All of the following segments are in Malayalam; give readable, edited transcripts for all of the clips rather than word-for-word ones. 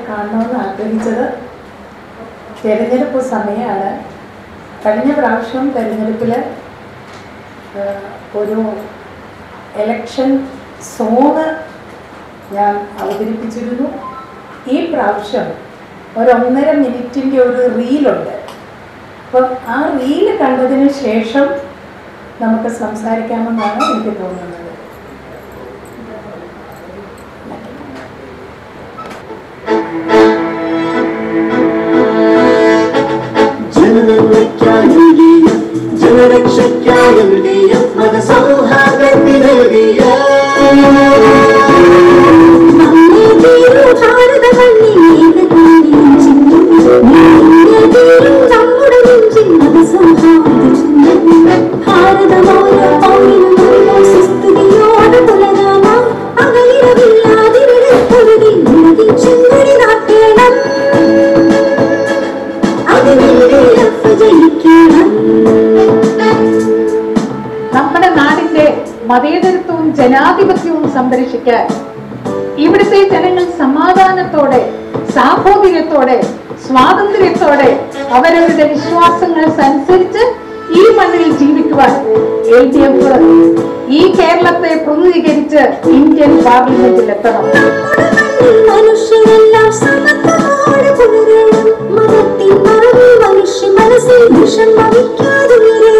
കാണണമെന്ന് ആഗ്രഹിച്ചത്. തിരഞ്ഞെടുപ്പ് സമയമാണ്. കഴിഞ്ഞ പ്രാവശ്യം തിരഞ്ഞെടുപ്പിൽ ഒരു എലക്ഷൻ സോങ് ഞാൻ അവതരിപ്പിച്ചിരുന്നു. ഈ പ്രാവശ്യം ഒരു 1.5 മിനിറ്റിൻ്റെ ഒരു റീലുണ്ട്. അപ്പം ആ റീല് കണ്ടതിന് ശേഷം നമുക്ക് സംസാരിക്കാമെന്നാണ് എനിക്ക് തോന്നുന്നത്. നമ്മുടെ നാടിന്റെ മതേതരത്വവും ജനാധിപത്യവും സംരക്ഷിക്കാൻ ഇവിടുത്തെ ജനങ്ങൾ സമാധാനത്തോടെ, സാഹോദര്യത്തോടെ, സ്വാതന്ത്ര്യത്തോടെ അവരവരുടെ വിശ്വാസങ്ങൾക്കനുസരിച്ച് ഈ മണ്ണിൽ ജീവിക്കുവാൻ LDF ഈ കേരളത്തെ പ്രതിനിധീകരിച്ച് ഇന്ത്യൻ പാർലമെന്റിൽ എത്തണം. മനുഷ്യരെല്ലാം സമത്വത്തോടെ പുലരണം. മതത്തിൻ മറവിൽ മനുഷ്യ മനസ്സിൽ വിഷം വഹിക്കാതെ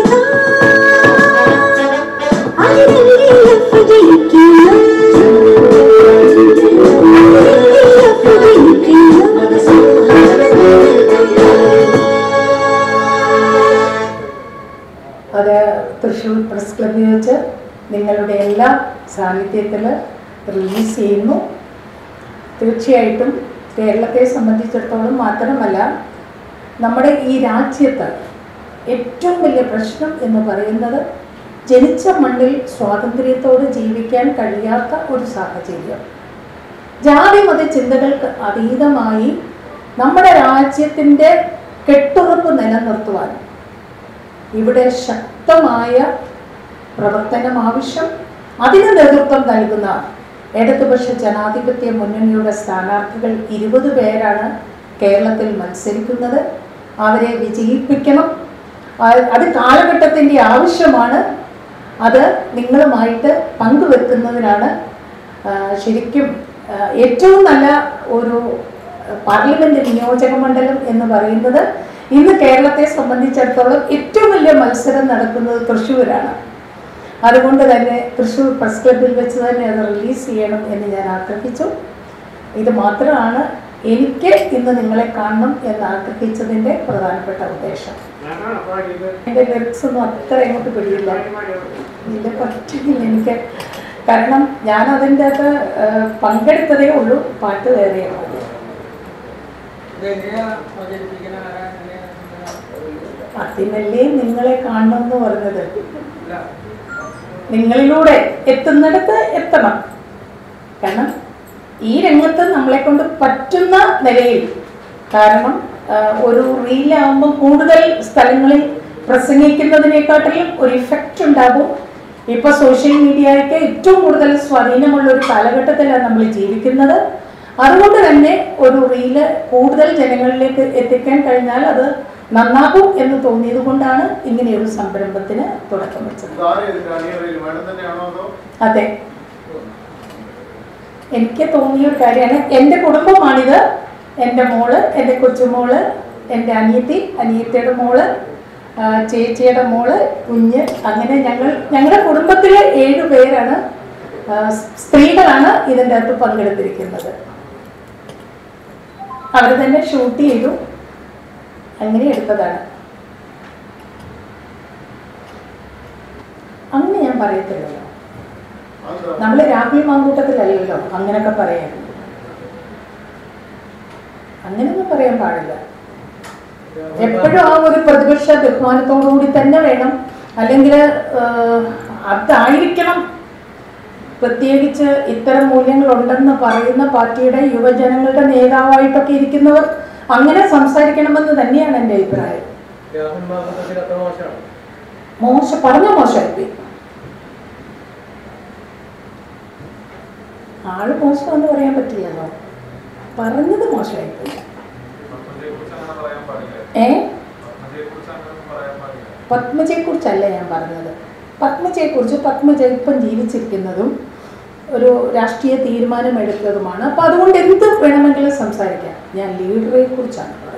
അത് തൃശ്ശൂർ പ്രസ് ക്ലബ്ബിൽ വെച്ച് നിങ്ങളുടെ എല്ലാ സാന്നിധ്യത്തിൽ റിലീസ് ചെയ്യുന്നു. തീർച്ചയായിട്ടും കേരളത്തെ സംബന്ധിച്ചിടത്തോളം മാത്രമല്ല, നമ്മുടെ ഈ രാജ്യത്ത് ഏറ്റവും വലിയ പ്രശ്നം എന്ന് പറയുന്നത് ജനിച്ച മണ്ണിൽ സ്വാതന്ത്ര്യത്തോടെ ജീവിക്കാൻ കഴിയാത്ത ഒരു സാഹചര്യം. ജാതി മത ചിന്തകൾക്ക് അതീതമായി നമ്മുടെ രാജ്യത്തിൻ്റെ കെട്ടുറപ്പ് നിലനിർത്തുവാൻ ഇവിടെ ശക്തമായ പ്രവർത്തനം ആവശ്യം. അതിന് നേതൃത്വം നൽകുന്ന ഇടതുപക്ഷ ജനാധിപത്യ മുന്നണിയുടെ സ്ഥാനാർത്ഥികൾ 20 പേരാണ് കേരളത്തിൽ മത്സരിക്കുന്നത്. അവരെ വിജയിപ്പിക്കണം. അത് കാലഘട്ടത്തിൻ്റെ ആവശ്യമാണ്. അത് നിങ്ങളുമായിട്ട് പങ്കുവെക്കുന്നതിനാണ് ശരിക്കും ഏറ്റവും നല്ല ഒരു പാർലമെന്റ് നിയോജക മണ്ഡലം എന്ന് പറയുന്നത്. ഇന്ന് കേരളത്തെ സംബന്ധിച്ചിടത്തോളം ഏറ്റവും വലിയ മത്സരം നടക്കുന്നത് തൃശ്ശൂരാണ്. അതുകൊണ്ട് തന്നെ തൃശ്ശൂർ പ്രസ് ക്ലബ്ബിൽ വെച്ച് തന്നെ അത് റിലീസ് ചെയ്യണം എന്ന് ഞാൻ ആഗ്രഹിച്ചു. ഇത് മാത്രമാണ് എനിക്ക് ഇന്ന് നിങ്ങളെ കാണണം എന്ന് ആഗ്രഹിച്ചതിൻ്റെ പ്രധാനപ്പെട്ട ഉദ്ദേശം. എൻ്റെ ലിറിക്സ് ഒന്നും അത്ര അങ്ങോട്ട് പിടിയില്ല, ഇതിൻ്റെ പറ്റില്ല എനിക്ക്. കാരണം ഞാൻ അതിൻ്റെ അകത്ത് പങ്കെടുത്തതേ ഉള്ളൂ, പാട്ട് വേറെയാണ്. അതിനല്ലേ നിങ്ങളെ കാണണമെന്ന് പറഞ്ഞത്. നിങ്ങളിലൂടെ എത്തുന്നിടത്ത് എത്തണം. കാരണം ഈ രംഗത്ത് നമ്മളെ കൊണ്ട് പറ്റുന്ന നിലയിൽ, കാരണം ഒരു റീലാകുമ്പോൾ കൂടുതൽ സ്ഥലങ്ങളിൽ പ്രസംഗിക്കുന്നതിനെക്കാട്ടിലും ഒരു ഇഫക്റ്റ് ഉണ്ടാകും. ഇപ്പോൾ സോഷ്യൽ മീഡിയയ്ക്ക് ഏറ്റവും കൂടുതൽ സ്വാധീനമുള്ള ഒരു കാലഘട്ടത്തിലാണ് നമ്മൾ ജീവിക്കുന്നത്. അതുകൊണ്ട് തന്നെ ഒരു റീല് കൂടുതൽ ജനങ്ങളിലേക്ക് എത്തിക്കാൻ കഴിഞ്ഞാൽ അത് നന്നാകും എന്ന് തോന്നിയത് കൊണ്ടാണ് ഇങ്ങനെയൊരു സംരംഭത്തിന് തുടക്കം വെച്ചത്. അതെ, എനിക്ക് തോന്നിയ ഒരു കാര്യമാണ്. എൻ്റെ കുടുംബമാണിത്. എൻ്റെ മോള്, എൻ്റെ കൊച്ചുമോള്, എൻ്റെ അനിയത്തിയുടെ മോള്, ചേച്ചിയുടെ മോള്, കുഞ്ഞ്, അങ്ങനെ ഞങ്ങളുടെ കുടുംബത്തിലെ 7 പേരാണ്, സ്ത്രീകളാണ് ഇതിൻ്റെ അകത്ത് പങ്കെടുത്തിരിക്കുന്നത്. അവർ തന്നെ ഷൂട്ട് ചെയ്തു, അങ്ങനെ എടുത്തതാണ്. അങ്ങനെ ഞാൻ പറയത്തില്ലല്ലോ, നമ്മൾ രാഹുൽ മാങ്കൂട്ടത്തിലല്ലല്ലോ അങ്ങനെയൊക്കെ പറയാൻ. അങ്ങനെയൊന്നും പറയാൻ പാടില്ല. എപ്പോഴും ആ ഒരു പ്രതിപക്ഷ ബഹുമാനത്തോടുകൂടി തന്നെ വേണം, അല്ലെങ്കിൽ അതായിരിക്കണം. പ്രത്യേകിച്ച് ഇത്തരം മൂല്യങ്ങളുണ്ടെന്ന് പറയുന്ന പാർട്ടിയുടെ യുവജനങ്ങളുടെ നേതാവായിട്ടൊക്കെ ഇരിക്കുന്നവർ അങ്ങനെ സംസാരിക്കണമെന്ന് തന്നെയാണ് എൻ്റെ അഭിപ്രായം. മോശമായി ആള് മോശമെന്ന് പറയാൻ പറ്റില്ലല്ലോ. പറഞ്ഞത് മോശമായിട്ടില്ല. പത്മജയെക്കുറിച്ചല്ല ഞാൻ പറഞ്ഞത്. പത്മജ ഇപ്പം ജീവിച്ചിരിക്കുന്നതും ഒരു രാഷ്ട്രീയ തീരുമാനമെടുത്തതുമാണ്. അപ്പം അതുകൊണ്ട് എന്ത് വേണമെങ്കിലും സംസാരിക്കാം. ഞാൻ ലീഡറെ കുറിച്ചാണ് പറഞ്ഞത്.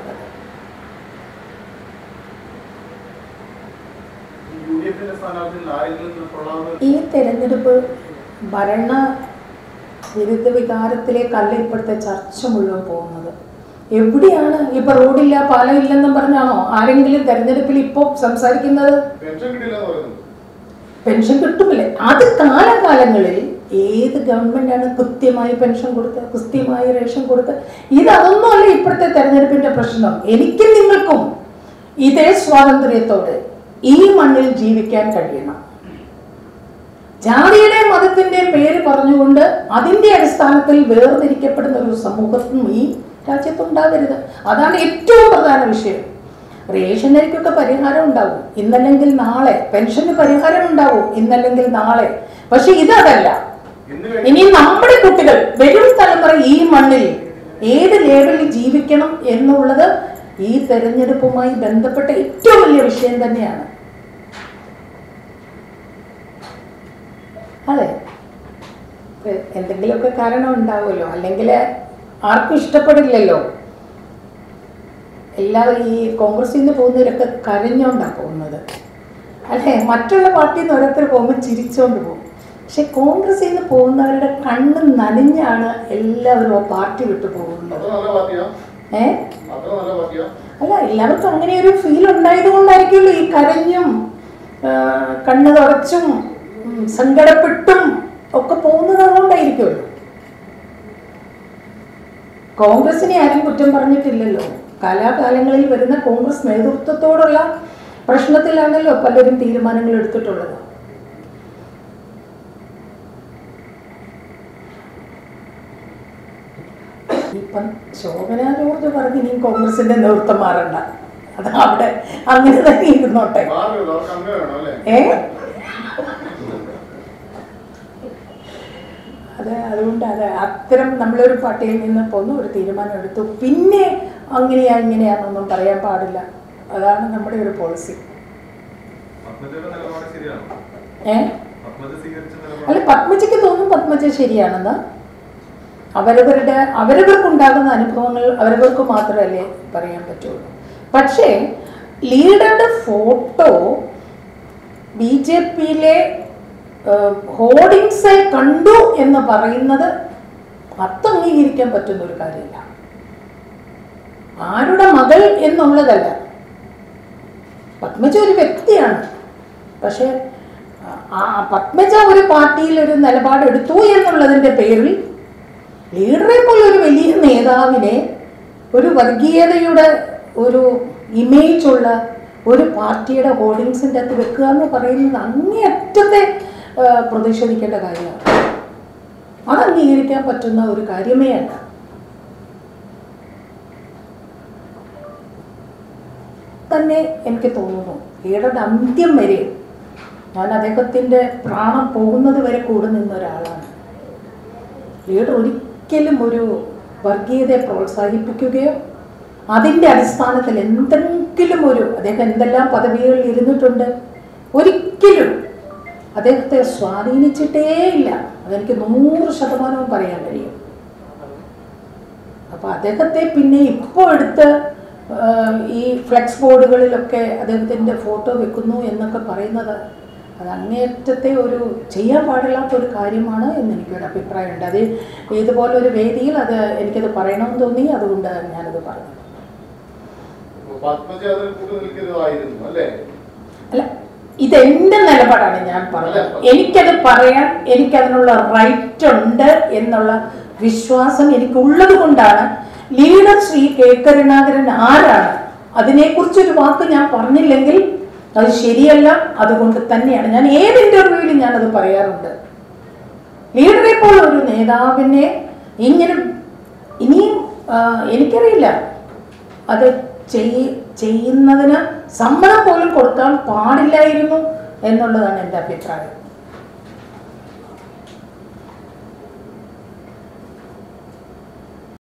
ഈ തെരഞ്ഞെടുപ്പ് ഭരണ വിരുദ്ധ വികാരത്തിലേക്കല്ല ഇപ്പോഴത്തെ ചർച്ച മുഴുവൻ പോകുന്നത്. എവിടെയാണ് ഇപ്പൊ റോഡില്ല പാലം ഇല്ലെന്നും പറഞ്ഞാണോ ആരെങ്കിലും തെരഞ്ഞെടുപ്പിൽ ഇപ്പോൾ സംസാരിക്കുന്നത്? പെൻഷൻ കിട്ടുമില്ലേ? അത് കാലകാലങ്ങളിൽ ഏത് ഗവൺമെന്റാണ് കൃത്യമായി പെൻഷൻ കൊടുത്ത് കൃത്യമായി റേഷൻ കൊടുത്ത്? അതൊന്നുമല്ല ഇപ്പോഴത്തെ തെരഞ്ഞെടുപ്പിന്റെ പ്രശ്നം. എനിക്കും നിങ്ങൾക്കും ഇതേ സ്വാതന്ത്ര്യത്തോടെ ഈ മണ്ണിൽ ജീവിക്കാൻ കഴിയണം. ജാതിയുടെ മതത്തിന്റെ പേര് പറഞ്ഞുകൊണ്ട് അതിന്റെ അടിസ്ഥാനത്തിൽ വേർതിരിക്കപ്പെടുന്ന ഒരു സമൂഹത്തിനും ഈ രാജ്യത്തുണ്ടാകരുത്. അതാണ് ഏറ്റവും പ്രധാന വിഷയം. റേഷനരിക്കൊക്കെ പരിഹാരം ഉണ്ടാവും, ഇന്നല്ലെങ്കിൽ നാളെ. പെൻഷന് പരിഹാരം ഉണ്ടാവും, ഇന്നല്ലെങ്കിൽ നാളെ. പക്ഷെ ഇതല്ല. ഇനി നമ്മുടെ കുട്ടികൾ, വരും തലമുറ ഈ മണ്ണിൽ ഏത് ലേവലിൽ ജീവിക്കണം എന്നുള്ളത് ഈ തെരഞ്ഞെടുപ്പുമായി ബന്ധപ്പെട്ട ഏറ്റവും വലിയ വിഷയം തന്നെയാണ്. അതെ, എന്തെങ്കിലുമൊക്കെ കാരണം ഉണ്ടാവുമല്ലോ, അല്ലെങ്കിൽ ആർക്കും ഇഷ്ടപ്പെടില്ലല്ലോ. എല്ലാവരും ഈ കോൺഗ്രസിൽ നിന്ന് പോകുന്നവരൊക്കെ കരഞ്ഞോണ്ടാണ് പോകുന്നത്, അല്ലേ? മറ്റുള്ള പാർട്ടിയിൽ നിന്ന് ഓരോരുത്തർ പോകുമ്പോൾ ചിരിച്ചോണ്ട് പോകും. പക്ഷെ കോൺഗ്രസിൽ നിന്ന് പോകുന്നവരുടെ കണ്ണ് നനഞ്ഞാണ് എല്ലാവരും ആ പാർട്ടി വിട്ടു പോകുന്നത്. അല്ല, എല്ലാവർക്കും അങ്ങനെ ഒരു ഫീൽ ഉണ്ടായത് കൊണ്ടായിരിക്കുമല്ലോ ഈ കരഞ്ഞും കണ്ണ് തുടച്ചും സങ്കടപ്പെട്ടും ഒക്കെ പോകുന്നത്. അതുകൊണ്ടായിരിക്കുമല്ലോ. കോൺഗ്രസിനെ ആരും കുറ്റം പറഞ്ഞിട്ടില്ലല്ലോ. കാലാകാലങ്ങളിൽ വരുന്ന കോൺഗ്രസ് നേതൃത്വത്തോടുള്ള പ്രശ്നത്തിലാണല്ലോ പലരും തീരുമാനങ്ങൾ എടുത്തിട്ടുള്ളത്. ഇപ്പം ശോഭന ജോർജ് പറഞ്ഞ് ഇനിയും കോൺഗ്രസിന്റെ നേതൃത്വം മാറണ്ട, അത് അവിടെ അങ്ങനെ തന്നെ ഇരുന്നോട്ടെ. അതുകൊണ്ട് അത്തരം നമ്മളൊരു പാർട്ടിയിൽ നിന്ന് പോന്നു ഒരു തീരുമാനം എടുത്തു, പിന്നെ ഇങ്ങനെയാണെന്നൊന്നും പറയാൻ പാടില്ല. അതാണ് നമ്മുടെ ഒരു പോളിസി. അല്ല, പത്മജയ്ക്ക് തോന്നും പത്മജ ശരിയാണെന്ന്. അവരവർക്കുണ്ടാകുന്ന അനുഭവങ്ങൾ അവരവർക്ക് മാത്രമല്ലേ പറയാൻ പറ്റുള്ളൂ. പക്ഷേ ലീഡറുടെ ഫോട്ടോ BJP-യിലെ ഹോർഡിങ്സിൽ കണ്ടു എന്ന് പറയുന്നത് അംഗീകരിക്കാൻ പറ്റുന്ന ഒരു കാര്യമില്ല. ആരുടെ മകൾ എന്നുള്ളതല്ല. പത്മജ ഒരു വ്യക്തിയാണ്. പക്ഷെ പത്മജ ഒരു പാർട്ടിയിൽ ഒരു നിലപാടെടുത്തു എന്നുള്ളതിൻ്റെ പേരിൽ ലീഡറെ പോലെ ഒരു വലിയ നേതാവിനെ ഒരു വർഗീയതയുടെ ഒരു ഇമേജ് ഉള്ള ഒരു പാർട്ടിയുടെ ഹോർഡിങ്സിൻ്റെ അകത്ത് വെക്കുക എന്ന് പറയുന്നത് അങ്ങേയറ്റത്തെ പ്രതിഷേധിക്കേണ്ട കാര്യമാണ്. അത് അംഗീകരിക്കാൻ പറ്റുന്ന ഒരു കാര്യമേ അല്ല. തന്നെ എനിക്ക് തോന്നുന്നു ലീഡറുടെ അന്ത്യം വരെ ഞാൻ അദ്ദേഹത്തിൻ്റെ പ്രാണം പോകുന്നത് വരെ കൂടെ നിന്ന ഒരാളാണ്. ലീഡർ ഒരിക്കലും ഒരു വർഗീയതയെ പ്രോത്സാഹിപ്പിക്കുകയോ അതിൻ്റെ അടിസ്ഥാനത്തിൽ എന്തെങ്കിലും അദ്ദേഹം എന്തെല്ലാം പദവികളിൽ ഇരുന്നിട്ടുണ്ട്, ഒരിക്കലും അദ്ദേഹത്തെ സ്വാധീനിച്ചിട്ടേ ഇല്ല. അതെനിക്ക് 100% പറയാൻ കഴിയും. അപ്പോൾ അദ്ദേഹത്തെ പിന്നെ ഇപ്പോൾ എടുത്ത് ഈ ഫ്ലെക്സ് ബോർഡുകളിലൊക്കെ അദ്ദേഹത്തിൻ്റെ ഫോട്ടോ വെക്കുന്നു എന്നൊക്കെ പറയുന്നത് അത് അങ്ങേയറ്റത്തെ ചെയ്യാൻ പാടില്ലാത്തൊരു കാര്യമാണ് എന്ന് എനിക്കൊരു അഭിപ്രായമുണ്ട്. അത് ഇതുപോലൊരു വേദിയിൽ എനിക്കത് പറയണമെന്ന് തോന്നി, അതുകൊണ്ട് ഞാനത് പറഞ്ഞു. അല്ല, ഇതെന്റെ നിലപാടാണ് ഞാൻ പറഞ്ഞത്. എനിക്കത് പറയാൻ എനിക്കതിനുള്ള റൈറ്റ് ഉണ്ട് എന്നുള്ള വിശ്വാസം എനിക്കുള്ളത് കൊണ്ടാണ്. ലീഡർ ശ്രീ കെ കരുണാകരൻ ആരാണ്, അതിനെക്കുറിച്ചൊരു വാക്ക് ഞാൻ പറഞ്ഞില്ലെങ്കിൽ അത് ശരിയല്ല. അതുകൊണ്ട് തന്നെയാണ് ഞാൻ ഏത് ഇന്റർവ്യൂവിലും ഞാനത് പറയാറുണ്ട്. ലീഡറെ പോലെ ഒരു നേതാവിനെ ഇങ്ങനെ ഇനിയും എനിക്കറിയില്ല, അത് ചെയ്യുന്നതിന് സമ്മതം പോലും കൊടുക്കാൻ പാടില്ലായിരുന്നു എന്നുള്ളതാണ് എൻ്റെ അഭിപ്രായം.